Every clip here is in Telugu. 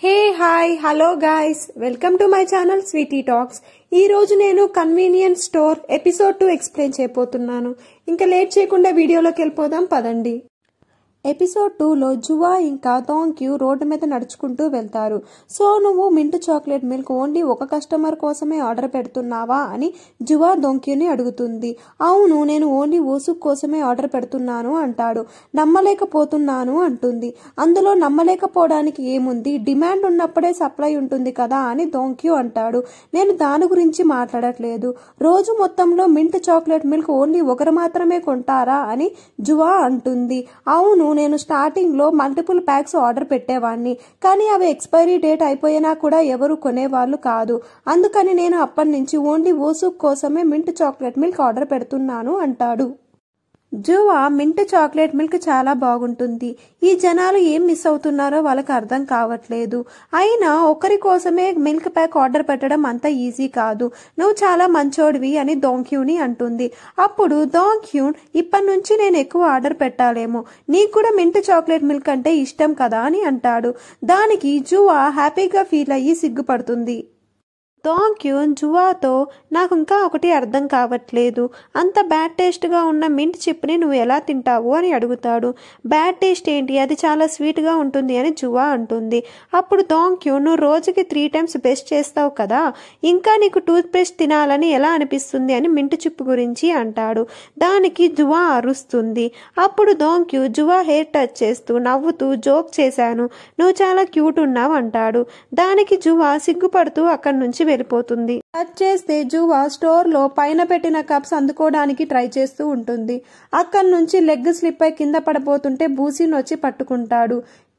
Hey hi hello guys welcome to my channel Sweety Talks. ఈ రోజు నేను కన్వీనియన్స్ స్టోర్ ఎపిసోడ్ 2 ఎక్స్ప్లెయిన్ చేయబోతున్నాను. ఇంకా లేట్ చేయకుండా వీడియోలోకి వెళ్ళిపోదాం పదండి. ఎపిసోడ్ 2లో జువా ఇంకా థాంక్యూ రోడ్డు మీద నడుచుకుంటూ వెళ్తారు. సో నువ్వు మింట్ చాక్లెట్ మిల్క్ ఓన్లీ ఒక కస్టమర్ కోసమే ఆర్డర్ పెడుతున్నావా అని జువా థాంక్యూని అడుగుతుంది. అవును, నేను ఓన్లీ ఓసుక్ కోసమే ఆర్డర్ పెడుతున్నాను అంటాడు. నమ్మలేకపోతున్నాను అంటుంది. అందులో నమ్మలేకపోవడానికి ఏముంది, డిమాండ్ ఉన్నప్పుడే సప్లై ఉంటుంది కదా అని థాంక్యూ అంటాడు. నేను దాని గురించి మాట్లాడట్లేదు. రోజు మొత్తంలో మింట్ చాక్లెట్ మిల్క్ ఓన్లీ ఒకరు మాత్రమే కొంటారా అని జువా అంటుంది. అవును, నేను స్టార్టింగ్ లో మల్టిపుల్ ప్యాక్స్ ఆర్డర్ పెట్టేవాడిని, కానీ అవి ఎక్స్పైరీ డేట్ అయిపోయినా కూడా ఎవరు కొనేవాళ్ళు కాదు. అందుకని నేను అప్పటి నుంచి ఓన్లీ ఓసుక్ కోసమే మింట్ చాక్లెట్ మిల్క్ ఆర్డర్ పెడుతున్నాను అంటాడు. జువా మింట్ చాక్లెట్ మిల్క్ చాలా బాగుంటుంది. ఈ జనాలు ఏం మిస్ అవుతున్నారో వాళ్ళకి అర్థం కావట్లేదు. అయినా ఒకరి కోసమే మిల్క్ ప్యాక్ ఆర్డర్ పెట్టడం అంత ఈజీ కాదు. నువ్వు చాలా మంచోడివి అని థాంక్యూని అంటుంది. అప్పుడు థాంక్యూ, ఇప్పటి నుంచి నేను ఎక్కువ ఆర్డర్ పెట్టాలేమో, నీకు కూడా మింట్ చాక్లెట్ మిల్క్ అంటే ఇష్టం కదా అని అంటాడు. దానికి జువా హ్యాపీగా ఫీల్ అయ్యి సిగ్గుపడుతుంది. థాంక్యూ జువాతో, నాకు ఇంకా ఒకటి అర్థం కావట్లేదు, అంత బ్యాడ్ టేస్ట్గా ఉన్న మింట్ చిప్ని నువ్వు ఎలా తింటావు అని అడుగుతాడు. బ్యాడ్ టేస్ట్ ఏంటి, అది చాలా స్వీట్గా ఉంటుంది అని జువా అంటుంది. అప్పుడు థాంక్యూ, నువ్వు రోజుకి 3 times బ్రష్ చేస్తావు కదా, ఇంకా నీకు టూత్ పేస్ట్ తినాలని ఎలా అనిపిస్తుంది అని మింట్ చిప్ గురించి అంటాడు. దానికి జువా అరుస్తుంది. అప్పుడు థాంక్యూ జువా హెయిర్ టచ్ చేస్తూ నవ్వుతూ జోక్ చేశాను, నువ్వు చాలా క్యూట్ ఉన్నావు అంటాడు. దానికి జువా సిగ్గుపడుతూ అక్కడి నుంచి వెళ్ళిపోతుంది. కట్ చేస్తే జువా స్టోర్ లో పైన పెట్టిన కప్స్ అందుకోవడానికి ట్రై చేస్తూ ఉంటుంది. అక్కడి నుంచి లెగ్ స్లిప్ అయి కింద పడబోతుంటే బూసిన్ వచ్చి పట్టుకుంటాడు.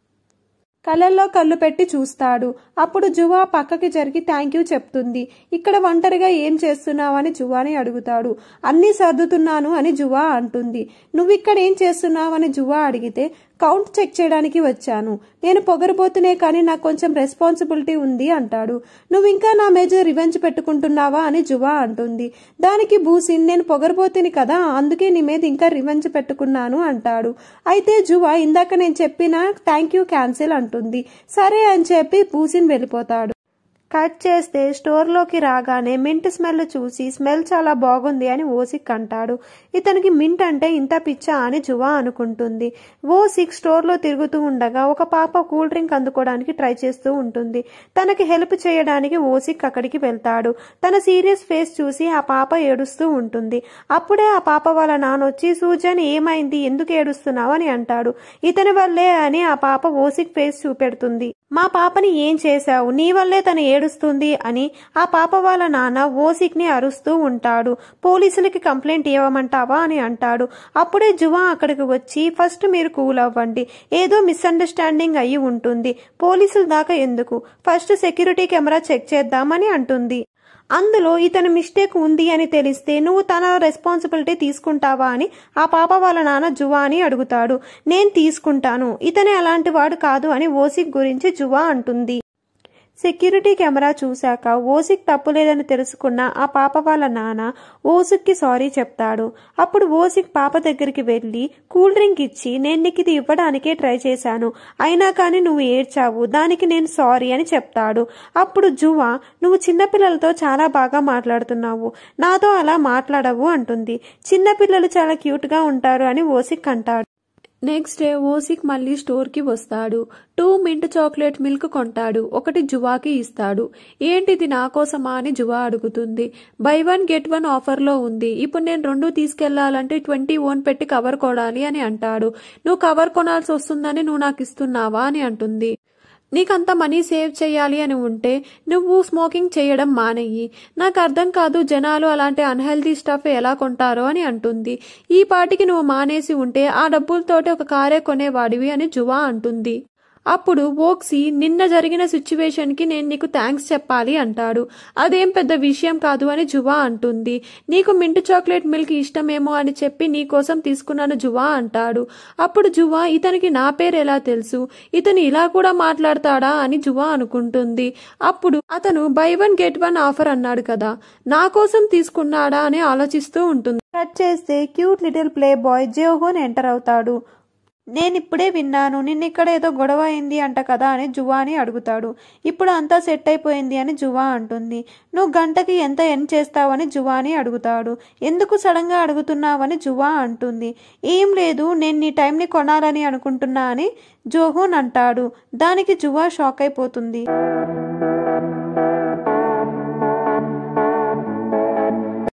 కళ్ళల్లో కళ్ళు పెట్టి చూస్తాడు. అప్పుడు జువా పక్కకి జరిగి థ్యాంక్ యూ చెప్తుంది. ఇక్కడ ఒంటరిగా ఏం చేస్తున్నావు అని జువాని అడుగుతాడు. అన్నీ సర్దుతున్నాను అని జువా అంటుంది. నువ్వు ఇక్కడ ఏం చేస్తున్నావు అని జువా అడిగితే, కౌంట్ చెక్ చేయడానికి వచ్చాను, నేను పొగరబోతునే కానీ నాకు కొంచెం రెస్పాన్సిబిలిటీ ఉంది అంటాడు. నువ్వు ఇంకా నా మీద రివెంజ్ పెట్టుకుంటున్నావా అని జువా అంటుంది. దానికి బూసిన్, నేను పొగరబోతుని కదా, అందుకే నీ మీద ఇంకా రివెంజ్ పెట్టుకున్నాను అంటాడు. అయితే జువా, ఇందాక నేను చెప్పిన థ్యాంక్ యూ క్యాన్సిల్ అంటుంది. సరే అని చెప్పి బూసిన్ వెళ్ళిపోతాడు. కట్ చేస్తే స్టోర్లోకి రాగానే మింట్ స్మెల్ చూసి, స్మెల్ చాలా బాగుంది అని ఓసిక్ అంటాడు. ఇతనికి మింట్ అంటే ఇంత పిచ్చా అని జువా అనుకుంటుంది. ఓసిక్ స్టోర్లో తిరుగుతూ ఉండగా ఒక పాప కూల్ డ్రింక్ అందుకోవడానికి ట్రై చేస్తూ ఉంటుంది. తనకి హెల్ప్ చేయడానికి ఓసిక్ అక్కడికి వెళ్తాడు. తన సీరియస్ ఫేస్ చూసి ఆ పాప ఏడుస్తూ ఉంటుంది. అప్పుడే ఆ పాప వాళ్ళ నాన్నొచ్చి, సూజన్ ఏమైంది, ఎందుకు ఏడుస్తున్నావు అని అంటాడు. ఇతని వల్లే అని ఆ పాప ఓసిక్ ఫేస్ చూపెడుతుంది. మా పాపని ఏం చేశావు, నీ వల్లే తను ఏడుస్తుంది అని ఆ పాప వాళ్ళ నాన్న ఓసిక్ ని అరుస్తూ ఉంటాడు. పోలీసులకి కంప్లైంట్ ఇవ్వమంటావా అని అంటాడు. అప్పుడే జువా అక్కడికి వచ్చి, ఫస్ట్ మీరు కూల్ అవ్వండి, ఏదో మిస్అండర్స్టాండింగ్ అయ్యి ఉంటుంది, పోలీసుల దాకా ఎందుకు, ఫస్ట్ సెక్యూరిటీ కెమెరా చెక్ చేద్దామని అంటుంది. అందులో ఇతని మిస్టేక్ ఉంది అని తెలిస్తే నువ్వు తన రెస్పాన్సిబిలిటీ తీసుకుంటావా అని ఆ పాప వాళ్ళ నాన్న జువాని అడుగుతాడు. నేను తీసుకుంటాను, ఇతనే అలాంటి వాడు కాదు అని ఓసిక్ గురించి జువా అంటుంది. సెక్యూరిటీ కెమెరా చూశాక ఓసిక్ తప్పులేదని తెలుసుకున్న ఆ పాప వాళ్ళ నాన్న ఓసిక్ కి సారీ చెప్తాడు. అప్పుడు ఓసిక్ పాప దగ్గరికి వెళ్లి కూల్ డ్రింక్ ఇచ్చి, నేను నీకు ఇది ఇవ్వడానికే ట్రై చేశాను, అయినా కానీ నువ్వు ఏడ్చావు, దానికి నేను సారీ అని చెప్తాడు. అప్పుడు జువా, నువ్వు చిన్నపిల్లలతో చాలా బాగా మాట్లాడుతున్నావు, నాతో అలా మాట్లాడవు అంటుంది. చిన్నపిల్లలు చాలా క్యూట్ గా ఉంటారు అని ఓసిక్ అంటాడు. నెక్స్ట్ డే ఓసిక్ మళ్ళీ స్టోర్ కి వస్తాడు. 2 మింట్ చాక్లెట్ మిల్క్ కొంటాడు. ఒకటి జువాకి ఇస్తాడు. ఏంటిది నా కోసమా అని జువా అడుగుతుంది. బై 1 get 1 ఆఫర్ లో ఉంది, ఇప్పుడు నేను 2 తీసుకెళ్లాలంటే 20 ఓన్ పెట్టి కవర్ కొనాలి అని అంటాడు. నువ్వు కవర్ కొనాల్సి వస్తుందని నువ్వు నాకు ఇస్తున్నావా అని అంటుంది. నీకంత మనీ సేవ్ చేయాలి అని ఉంటే నువ్వు స్మోకింగ్ చేయడం మానేయి, నాకు అర్థం కాదు జనాలు అలాంటి అన్హెల్దీ స్టఫ్ ఎలా కొంటారో అని అంటుంది. ఈ పాటికి నువ్వు మానేసి ఉంటే ఆ డబ్బులతోటి ఒక కారే కొనేవాడివి అని జువా అంటుంది. అప్పుడు ఓక్సీ, నిన్న జరిగిన సిచ్యువేషన్ కి నేను నీకు థ్యాంక్స్ చెప్పాలి అంటాడు. అదేం పెద్ద విషయం కాదు అని జువా అంటుంది. నీకు మింట్ చాక్లెట్ మిల్క్ ఇష్టమేమో అని చెప్పి నీ కోసం తీసుకున్నాను జువా అంటాడు. అప్పుడు జువా, ఇతనికి నా పేరు ఎలా తెలుసు, ఇతను ఇలా కూడా మాట్లాడతాడా అని జువా అనుకుంటుంది. అప్పుడు అతను బై 1 get 1 ఆఫర్ అన్నాడు కదా, నా కోసం తీసుకున్నాడా అని ఆలోచిస్తూ ఉంటుంది. కట్ చేస్తే క్యూట్ లిటిల్ ప్లే బాయ్ జోహోన్ ఎంటర్ అవుతాడు. నేనిప్పుడే విన్నాను, నిన్నిక్కడ ఏదో గొడవ అయింది అంట కదా అని జువాని అడుగుతాడు. ఇప్పుడు అంతా సెట్ అయిపోయింది అని జువా అంటుంది. నువ్వు గంటకి ఎంత ఎర్న్ చేస్తావని జువాని అడుగుతాడు. ఎందుకు సడన్గా అడుగుతున్నావని జువా అంటుంది. ఏం లేదు, నేను నీ టైంని కొనాలని అనుకుంటున్నా అని జోహోన్ అంటాడు. దానికి జువా షాక్ అయిపోతుంది.